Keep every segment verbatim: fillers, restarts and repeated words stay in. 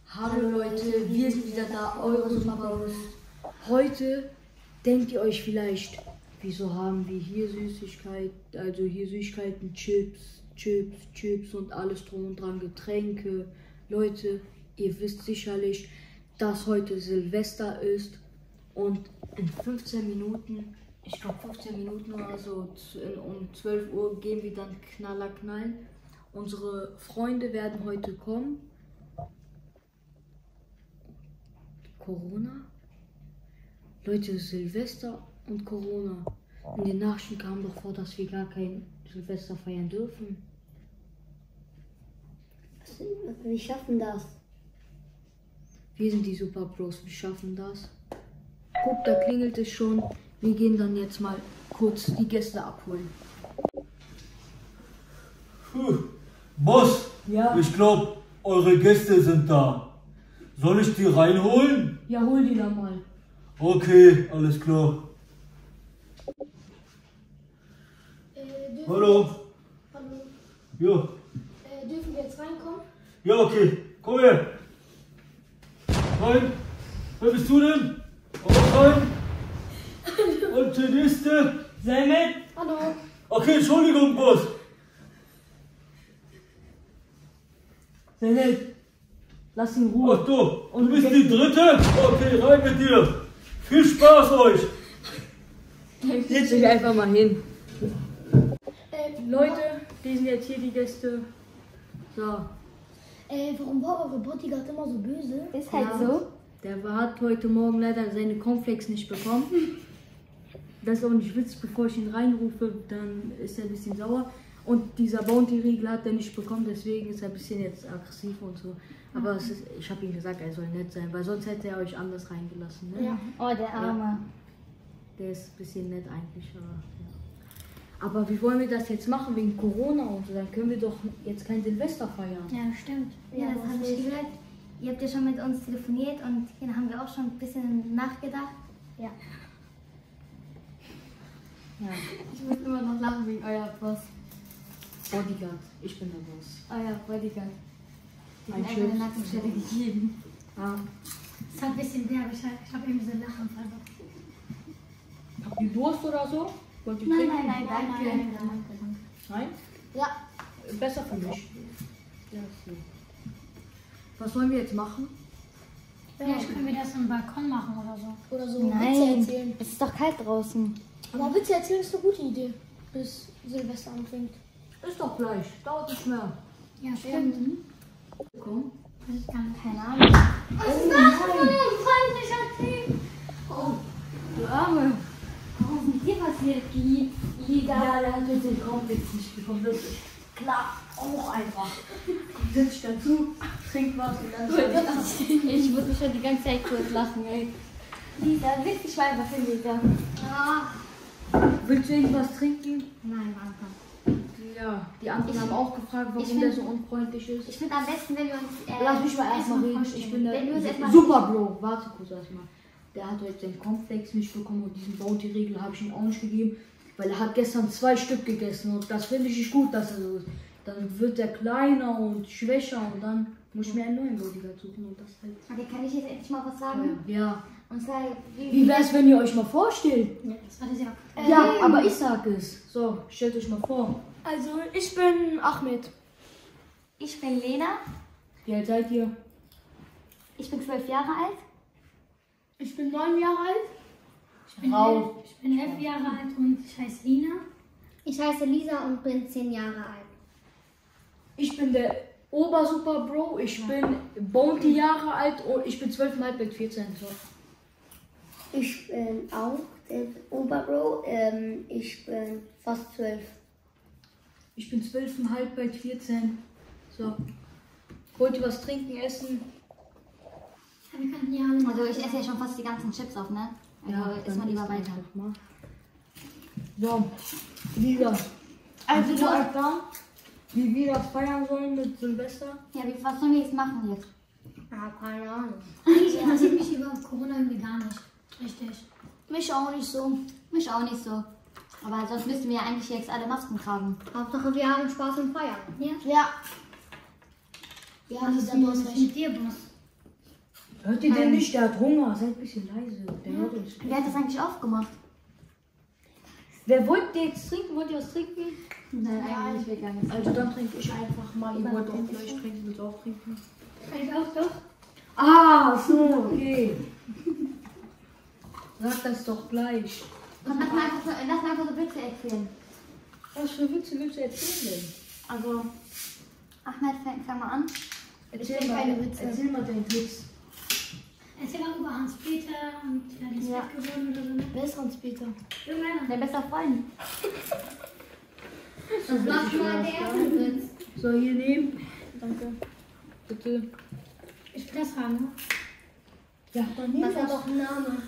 Hallo Leute, wir sind wieder da, eure Superbros. Heute denkt ihr euch vielleicht, wieso haben wir hier Süßigkeiten, also hier Süßigkeiten, Chips, Chips, Chips und alles drum und dran, Getränke. Leute, ihr wisst sicherlich, dass heute Silvester ist und in fünfzehn Minuten, ich glaube fünfzehn Minuten oder so, um zwölf Uhr gehen wir dann Knaller knallen. Unsere Freunde werden heute kommen. Corona? Leute, Silvester und Corona. In den Nachrichten kam doch vor, dass wir gar kein Silvester feiern dürfen. Wir schaffen das. Wir sind die Superbros, wir schaffen das. Guck, da klingelt es schon. Wir gehen dann jetzt mal kurz die Gäste abholen. Puh. Boss, Ja? ich glaube, eure Gäste sind da. Soll ich die reinholen? Ja, hol die da mal. Okay, alles klar. Äh, dürfen Hallo. Hallo. Ja, Äh, dürfen wir jetzt reinkommen? ja, okay. Komm her. Rein. Wer bist du denn? Komm rein. Und der nächste. Sei nett. Hallo. Okay, Entschuldigung, Boss. Sehr nett. Lass ihn in Ruhe. Ach du, Und du bist jetzt- die Dritte? Okay, rein mit dir. Viel Spaß euch. Setz dich einfach mal hin. Äh, Leute, die sind jetzt hier die Gäste. So, Äh, warum war eure Bodyguard immer so böse? Ist halt Ja. so. der hat heute Morgen leider seine Cornflakes nicht bekommen. Das ist auch nicht witzig, bevor ich ihn reinrufe, dann ist er ein bisschen sauer. Und dieser Bounty-Riegel hat er nicht bekommen, deswegen ist er ein bisschen jetzt aggressiv und so. Aber es ist, ich habe ihm gesagt, er soll nett sein, weil sonst hätte er euch anders reingelassen. Ne? Ja. Oh, der Arme. Der ist ein bisschen nett eigentlich. Aber, ja. aber wie wollen wir das jetzt machen wegen Corona und so? Dann können wir doch jetzt kein Silvester feiern. Ja, stimmt. Ja, Ja, das was habe ich willst du? gehört. Ihr habt ja schon mit uns telefoniert und hier haben wir auch schon ein bisschen nachgedacht. Ja. Ja. Ich muss immer noch lachen wegen euer Boss. Bodyguard, ich bin der Boss. Euer Bodyguard. Die Ein hat einfach Schild. eine Nackenstelle gegeben. Ah. Es hat ein bisschen weh, aber ich, ich habe irgendwie so einen Lachanfall. Habt ihr Durst oder so? Wollt ihr Nein, trinken? nein, nein, danke. Nein, nein, nein. Nein? Ja. Besser für mich. Ja, so. Was wollen wir jetzt machen? Vielleicht können wir das am Balkon machen oder so. Oder so Witze Nein, erzählen. es ist doch kalt draußen. Aber Witze erzählen ist eine gute Idee, bis Silvester anfängt. Ist doch gleich, dauert nicht mehr. Ja, stimmt. Komm. Das ist gar nicht. Keine Ahnung. Was ist das für ein freundlicher Typ? Oh, du Arme. Was ist mit dir passiert, Guy? Lida? Ja, der hat jetzt den Komplex nicht bekommen. Das ist klar, auch einfach. Setz dich dazu, trink was und dann Ich muss mich schon die ganze Zeit kurz lachen, ey. Lisa, willst du Schweiber für Lisa? Ah. Willst du irgendwas trinken? Nein, danke. Ja, die anderen Ich- haben auch gefragt, warum ich find- der so unfreundlich ist. Ich finde am besten, wenn wir uns. Äh, Lass mich mal erstmal reden. vorstellen. Ich bin Wenn wir uns der erstmal Superbro. Warte kurz erstmal. Der hat heute den Cornflakes nicht bekommen und diesen Bounty-Riegel habe ich ihm auch nicht gegeben, weil er hat gestern zwei Stück gegessen und das finde ich nicht gut, dass er so ist. Dann wird er kleiner und schwächer und dann muss ich mir einen neuen Bodyguard suchen und das halt. Okay, kann ich jetzt endlich mal was sagen? Ja. Und zwar, wie, Wie wäre es, wenn ihr euch mal vorstellt? Ja, das war das ja. Äh, Ja, aber ich sag es. So, stellt euch mal vor. Also, ich bin Ahmed. Ich bin Lena, Wie alt seid ihr? ich bin zwölf Jahre alt. Ich bin neun Jahre alt. Ich bin, Raus. elf, ich bin elf Jahre alt und ich heiße Lina. Ich heiße Lisa und bin zehn Jahre alt. Ich bin der Obersuperbro. Ich bin Bounty Jahre alt und ich bin zwölf mal bald vierzehn. So. Ich bin auch der Oberbro. Ähm, ich bin fast zwölf. Ich bin zwölfeinhalb, bald vierzehn. So. Wollt ihr was trinken, essen? Ja, wir könnten ja alle Also ich esse ja schon fast die ganzen Chips auf, ne? Also isst mal lieber isst weiter. einfach mal. So, Lisa. Also, Hast du du- einen Plan, wie wir das feiern sollen mit Silvester? Ja, wie, was sollen wir jetzt machen jetzt? Ja, keine Ahnung. Eigentlich interessiert mich über Corona irgendwie gar nicht. Richtig. Mich auch nicht so. Mich auch nicht so. Aber sonst müssten wir ja eigentlich jetzt alle Masken tragen. Hauptsache, wir haben Spaß und feiern. Ja. Ja. Ja, Was ist Lisa, denn du hast los recht. mit dir, Boss? Hört ihr den nicht? Der hat Hunger. Seid ein bisschen leise. Der hört uns. Wer hat das eigentlich aufgemacht? Wer wollte jetzt trinken? Wollt ihr was trinken? Nein, eigentlich weggegangen. Also dann trinke ich einfach mal. Ihr wollt auch gleich trinken. Willst du auch trinken? Kann ich auch doch? Ah, so, okay. Sag das doch gleich. Lass mal einfach so, lass mal einfach so Witze erzählen. Was für Witze willst du erzählen? Also, Ahmed, fang, fang mal an. Erzähl will mal, keine Witze. erzähl mal deinen Witz. Erzähl mal über Hans-Peter und ja, der ist Ja. fett geworden oder so. Ne? Wer ist Hans-Peter? Irgendeiner. Der beste Freund. Das machst du mal der erste Witz. So, hier nehmen. Danke. Bitte. Ich will das haben, ne? Ja, dann nehmen Was wir hat doch. doch einen Namen?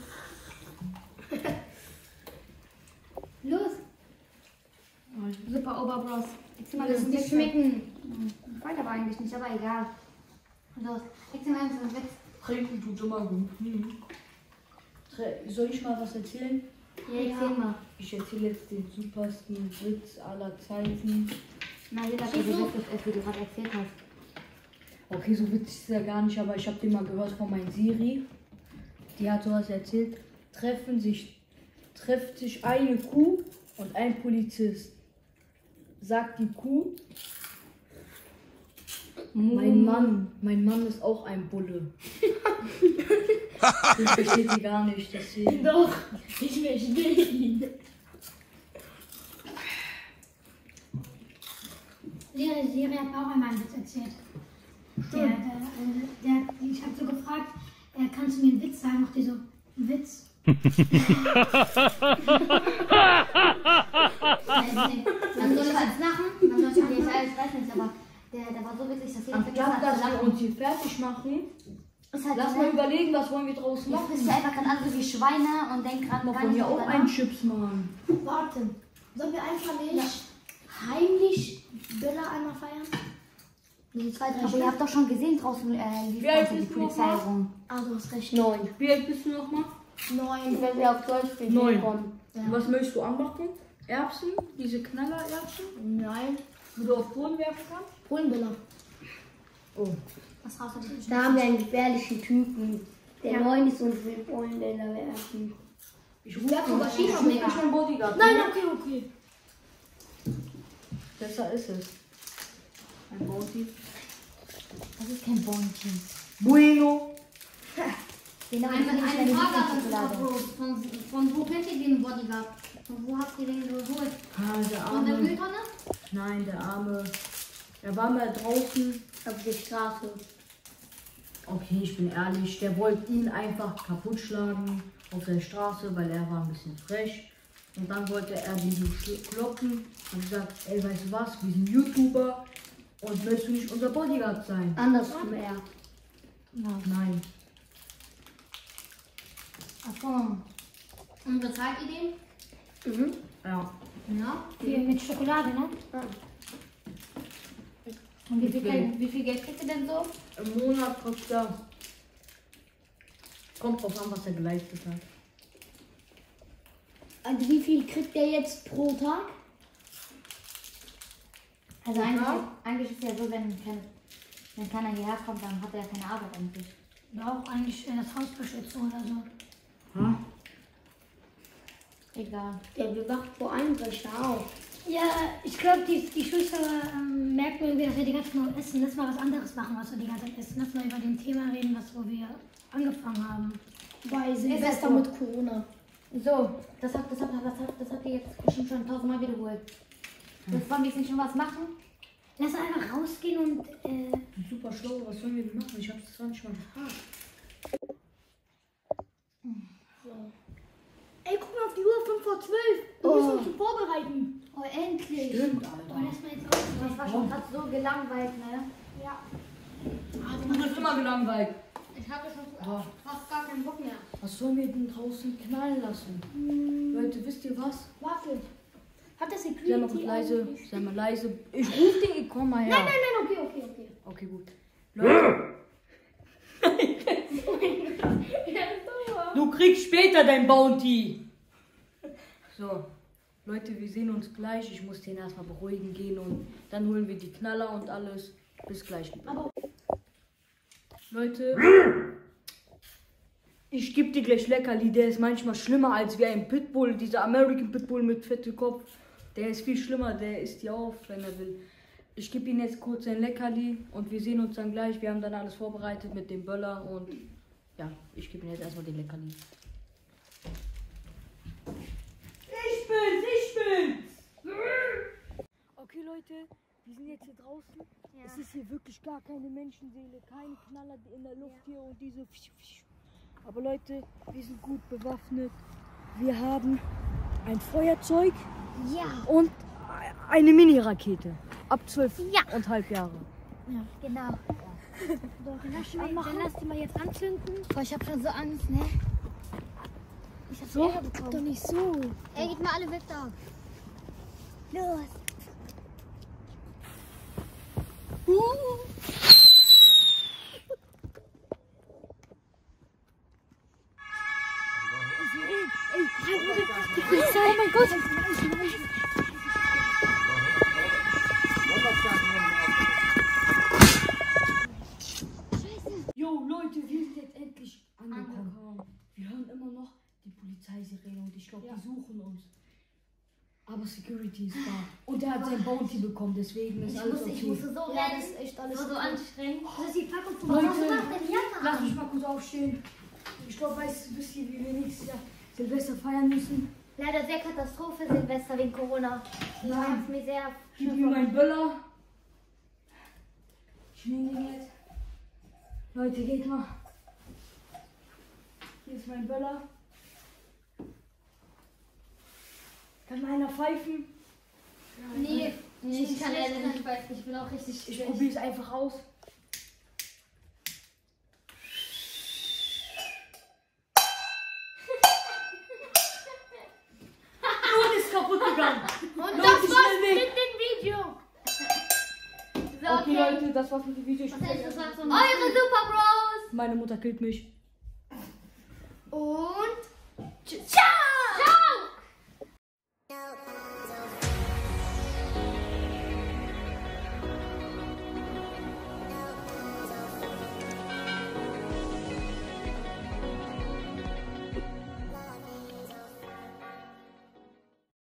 Los. Super Oberbros. Erzähl mal, Ja, das nicht nicht schmecken. Ich wollte aber eigentlich nicht, aber egal. Los. Erzähl mal einen Witz. Trinken tut immer gut. Hm. Tre- Soll ich mal was erzählen? Ja, erzähl mal. Ich erzähle jetzt den supersten Witz aller Zeiten. Na, jeder hat so Witz, wie du gerade erzählt hast. Okay, so witzig ist er gar nicht, aber ich habe den mal gehört von meinem Siri. Die hat sowas erzählt. Treffen sich, trifft sich eine Kuh und ein Polizist. Sagt die Kuh, mein Mann, mein Mann ist auch ein Bulle. Das versteht sie gar nicht, deswegen. Doch, ich verstehe ihn. Ihre Serie hat auch einmal einen Witz erzählt. Der, der, der, der, ich habe so gefragt, äh, kannst du mir einen Witz sagen? Macht die so, einen Witz? Man soll es als lachen, man soll es nicht, ich weiß nicht, aber der, der war so witzig, dass jeder vergessen Anstatt hat dass zu wir lachen. uns hier fertig machen, Ist halt lass so, mal ne? überlegen, was wollen wir draus Ihr frisst ja machen. einfach gerade alle so wie Schweine und denkt gerade Wir gar wollen nicht ja auch drüber einen nach. Chips machen. Warte. Sollen wir einfach nicht heimlich Bella einmal feiern? Die zwei, drei Aber ihr habt doch schon gesehen draußen, äh, wie Wie alt die bist du Polizei nochmal? rum. Ah, du hast recht. Neun. Wie alt bist du nochmal? Neun. Wenn wir auf Deutsch sprechen. Neun. Was möchtest du anmachen? Erbsen? Diese Knallererbsen? Nein. Wo du auf Boden werfen kannst? Polenbella. Oh. Was raus hat die Da haben wir einen gefährlichen Typen. Der Ja. Neun ist und will Polenbella werfen. Ich rufe Ja, sogar ich China rufe mega. nicht meinen Bodyguard. Nein, ne? okay, okay. Besser ist es. Ein Bounty. Das ist kein Bonchen. Bueno. Genau, Eine, das ist eine meine Frage an Lieblingsschokolade. Bros. Von, von wo kennt ihr den Bodyguard? Von wo habt ihr den geholt? Ah, der Von der Arme. Mülltonne? Nein, der Arme. Er war mal draußen. Auf der Straße. Okay, ich bin ehrlich. Der wollte ihn einfach kaputt schlagen auf der Straße, weil er war ein bisschen frech. Und dann wollte er den so sch- kloppen und gesagt, ey, weißt du was, wir sind YouTuber und willst du nicht unser Bodyguard sein? Andersrum eher. Nein. Achso. Und bezahlt ihr den? Mhm. Ja. Ja. Wie mit Schokolade, ne? Und wie viel, Geld, wie viel Geld kriegt ihr denn so? Im Monat kostet er. Kommt drauf an, was er geleistet hat. Also wie viel kriegt der jetzt pro Tag? Also eigentlich, eigentlich ist es ja so, wenn, kein, wenn keiner hierher kommt, dann hat er ja keine Arbeit eigentlich. Oder auch eigentlich äh, das Haus beschützen oder so. Ha? Egal. Der bewacht vor Einbrecher auf. Ja, ich glaube, die, die Schwester ähm, merken irgendwie, dass wir die ganze Zeit nur essen. Lass mal was anderes machen, was wir die ganze Zeit essen. Lass mal über den Thema reden, was wo wir angefangen haben. Bei Silvester so. mit Corona. So, das habt das hab, das hab, das habt ihr jetzt bestimmt schon tausendmal wiederholt. Jetzt wollen wir jetzt nicht schon was machen? Lass einfach rausgehen und äh, Super schlau, was sollen wir denn machen? Ich hab's zwar nicht mal gefragt. Ey, guck mal auf die Uhr, fünf vor zwölf. Wir müssen uns vorbereiten. Oh, endlich! Stimmt, oh, Alter. lass mal jetzt raus. Das war schon gerade so gelangweilt, ne? Du bist immer gelangweilt. Ich hatte schon fast gar keinen Bock mehr. Was sollen wir denn draußen knallen lassen? Leute, wisst ihr was? Warte. Hat das Sei mal kurz Security leise. eigentlich- Sei mal leise. Ich ruf den, ich komm mal her. Nein, nein, nein, okay, okay, okay. Okay, gut. Leute. Du kriegst später dein Bounty. So. Leute, wir sehen uns gleich. Ich muss den erstmal beruhigen gehen und dann holen wir die Knaller und alles. Bis gleich. Aber Leute, Ich gebe dir gleich Leckerli, der ist manchmal schlimmer als wie ein Pitbull, dieser American Pitbull mit fettem Kopf. Der ist viel schlimmer, der isst dir auf, wenn er will. Ich gebe ihm jetzt kurz ein Leckerli und wir sehen uns dann gleich. Wir haben dann alles vorbereitet mit dem Böller und ja, ich gebe ihm jetzt erstmal den Leckerli. Ich bin's, ich bin's! Okay Leute, wir sind jetzt hier draußen. Ja. Es ist hier wirklich gar keine Menschenseele, keine Knaller in der Luft hier und diese... Aber Leute, wir sind gut bewaffnet. Wir haben ein Feuerzeug Ja. und eine Mini-Rakete. Ab zwölf Ja. und halb Jahre. Ja, genau. So, dann lass, die mal, dann lass die mal jetzt anzünden. Boah, ich hab schon so Angst, ne? Ich hab So? Ärger bekommen. Doch nicht so. Ey, geht mal alle weg da. Los. Oh mein Gott. Jo Leute, wir sind jetzt endlich angekommen. Wir hören immer noch die Polizeisirene und ich glaube, die suchen uns. Aber Security ist da. Und er hat sein Bounty bekommen, deswegen ist Ich alles musste, ich okay. musste so Ja, rennen. das ist echt alles Das war so cool. anstrengend. Das ist die Packung von Leute, Was macht denn Jacke lass an? mich mal kurz aufstehen. Ich glaube, weißt du, bis hier, wie wir nächstes Jahr Silvester feiern müssen. Leider sehr Katastrophe Silvester wegen Corona. Ich Nein. hab's mir sehr... Gib mir meinen Böller. Ich nehme den jetzt. Leute, geht mal. Hier ist mein Böller. Kann mal einer pfeifen? Nee, Nee, ich kann leider nicht pfeifen. Ich bin auch richtig Ich schlecht. probiere es einfach aus. Und ist kaputt gegangen. Und Leute, das war's schnell weg. mit dem Video. So, Okay, Leute, das war's mit dem Video. Ich Was heißt das? War so ein Eure Super Bros. Meine Mutter killt mich.